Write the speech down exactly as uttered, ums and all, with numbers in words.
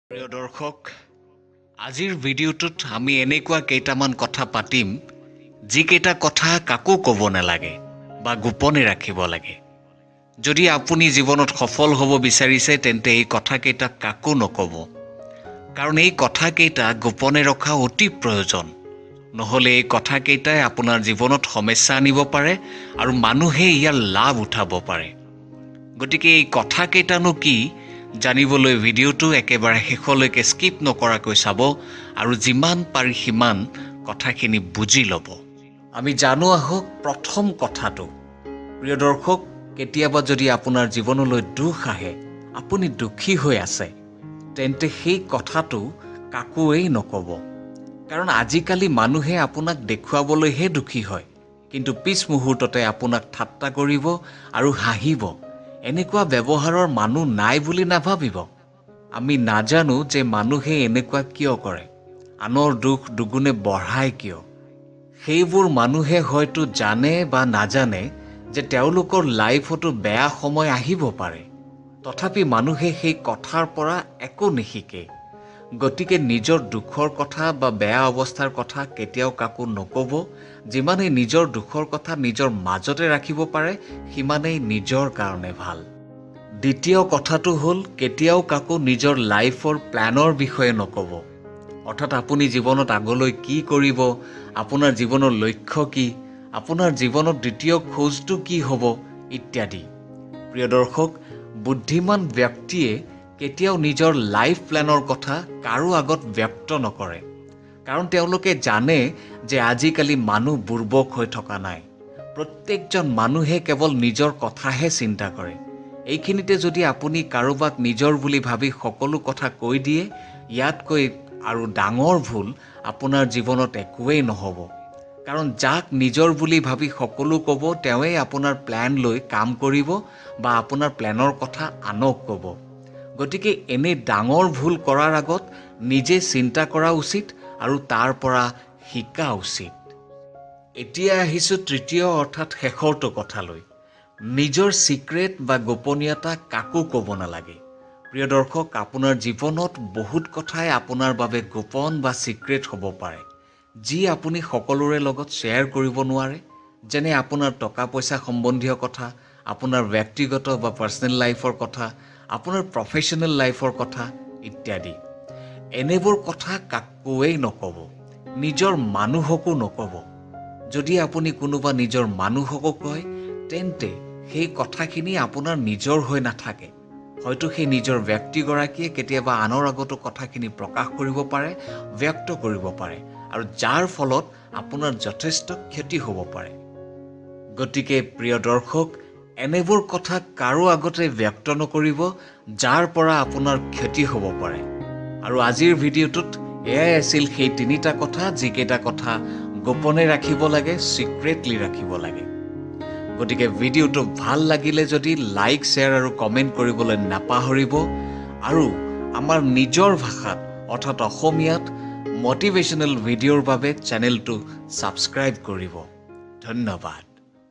প্ৰিয় দৰ্শক আজিৰ ভিডিঅ'টোত আমি এনেকুৱা কেইটামান কথা পাতিম যিকেইটা কথা কাকো ক'ব নালাগে বা গোপনে ৰাখিব লাগে যদি আপুনি জীৱনত সফল হ'ব বিচাৰিছে তেন্তে এই কথাকেইটা কাকো নক'ব কাৰণ এই কথাকেইটা গোপনে ৰখা অতি প্ৰয়োজন নহলে এই কথাকেইটাই আপোনাৰ জীৱনত সমস্যা আনিব পাৰে আৰু মানুহে ইয়াৰ লাভ উঠাব পাৰে গতিকে এই কথাকেইটানো কি জানিবলৈ ভিডিঅ'টো একেবাৰে শেষলৈকে স্কিপ নকৰাকৈ চাব আৰু যিমান পাৰি সিমান কথাখিনি বুজি ল'ব আমি জানো আহক প্ৰথম কথাটো প্ৰিয় দৰ্শক কেতিয়াবা যদি আপোনাৰ জীৱনলৈ দুখ আহে আপুনি দুখী হৈ আছে তেন্তে সেই কথাটো কাকোৱেই নক'ব কাৰণ আজিকালি মানুহে আপোনাক দেখুৱাবলৈহে দুখী হয় কিন্তু পিছ মুহূৰ্ততে আপোনাক ঠাট্টা কৰিব আৰু হাঁহিব এনেকুৱা ব্যৱহাৰৰ মানুহ নাই বুলি নাভাবিব আমি নাজানো যে মানুহে এনেকুৱা কিয় কৰে আনৰ দুখ দুগুণে বঢ়ায় কিয় সেইবোৰ মানুহে হয়তো জানে বা নাজানে যে তেওঁলোকৰ লাইফতো বেয়া সময় আহিব পাৰে তথাপি মানুহে সেই কথাৰ পৰা একো নিশিকে গতিকে নিজৰ দুখৰ কথা বা বেয়া অৱস্থাৰ কথা কেতিয়াও কাকো নক'ব যিমানেই নিজৰ দুখৰ কথা নিজৰ মাজতে ৰাখিব পাৰে সিমানেই নিজৰ কাৰণে ভাল দ্বিতীয় কথাটো হ'ল কেতিয়াও কাকো নিজৰ লাইফৰ প্ল্যানৰ বিষয়ে নক'ব অৰ্থাৎ আপুনি জীৱনত আগলৈ কি কৰিব আপোনাৰ জীৱনৰ লক্ষ্য কি আপোনাৰ জীৱনৰ দ্বিতীয় খোজটো কি হ'ব ইত্যাদি প্ৰিয় দৰ্শক বুদ্ধিমান ব্যক্তিয়ে কেতিয়াও নিজৰ লাইফ প্ল্যানৰ কথা কাৰো আগত ব্যক্ত নকৰে কাৰণ তেওঁলোকে জানে যে আজিকালি মানুহ বুৰ্বক হৈ থকা নাই প্ৰত্যেকজন মানুহে কেৱল নিজৰ কথাহে চিন্তা কৰে এইখিনিতে যদি আপুনি কাৰোবাক নিজৰ বুলি ভাবি সকলো কথা কৈ দিয়ে ইয়াতকৈ আৰু ডাঙৰ ভুল আপোনাৰ জীৱনত একোৱেই নহ'ব কাৰণ যাক নিজৰ বুলি ভাবি সকলো ক'ব তেওঁই আপোনাৰ প্ল্যান লৈ কাম কৰিব বা আপোনাৰ প্ল্যানৰ কথা আনক ক'ব গতিকে এনে ডাঙৰ ভুল কৰাৰ আগত নিজে চিন্তা কৰা উচিত আৰু তাৰ পৰা শিকা উচিত এতিয়া আহিছো তৃতীয় অৰ্থাৎ শেষৰটো কথালৈ নিজৰ সিক্ৰেট বা গোপনীয়তা কাকো ক'ব নালাগে প্ৰিয় দৰ্শক আপোনাৰ জীৱনত বহুত কথাই আপোনাৰ বাবে গোপন বা সিক্ৰেট হ'ব পাৰে যি আপুনি সকলোৰে লগত শ্বেয়াৰ কৰিব নোৱাৰে যেনে আপোনাৰ টকা পইচা সম্বন্ধীয় কথা আপোনাৰ ব্যক্তিগত বা পাৰ্সোনেল লাইফৰ কথা আপোনাৰ প্ৰফেশনেল লাইফৰ কথা ইত্যাদি এনেবোৰ কথা কাকোৱেই নক'ব নিজৰ মানুহকো নক'ব যদি আপুনি কোনোবা নিজৰ মানুহকো কয় তেন্তে সেই কথাখিনি আপোনাৰ নিজৰ হৈ নাথাকে হয়তো সেই নিজৰ ব্যক্তিগৰাকীয়ে কেতিয়াবা আনৰ আগতো কথাখিনি প্ৰকাশ কৰিব পাৰে ব্যক্ত কৰিব পাৰে আৰু যাৰ ফলত আপোনাৰ যথেষ্ট ক্ষতি হ'ব পাৰে গতিকে প্ৰিয় দৰ্শক এনেবোৰ কথা কাৰো আগতে ব্যক্ত নকৰিব যাৰ পৰা আপোনাৰ ক্ষতি হ'ব পাৰে আৰু আজিৰ ভিডিঅ'টোত এয়াই আছিল সেই তিনিটা কথা যিকেইটা কথা গোপনে ৰাখিব লাগে সিক্ৰেটলি ৰাখিব লাগে গতিকে ভিডিঅ'টো ভাল লাগিলে যদি লাইক শ্বেয়াৰ আৰু কমেন্ট কৰিবলৈ নাপাহৰিব আৰু আমাৰ নিজৰ ভাষাত অৰ্থাৎ অসমীয়াত মোটিভেশনেল ভিডিঅ'ৰ বাবে চেনেলটো সাবস্ক্ৰাইব কৰিব ধন্যবাদ